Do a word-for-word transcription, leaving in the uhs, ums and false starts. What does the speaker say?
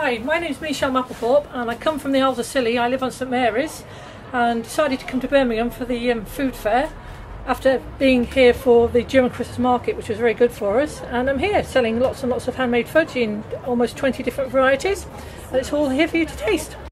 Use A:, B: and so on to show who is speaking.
A: Hi, my name is Michelle Mapplethorpe and I come from the Isles of Scilly. I live on St Mary's and decided to come to Birmingham for the um, food fair after being here for the German Christmas market, which was very good for us. And I'm here selling lots and lots of handmade fudge in almost twenty different varieties, and it's all here for you to taste.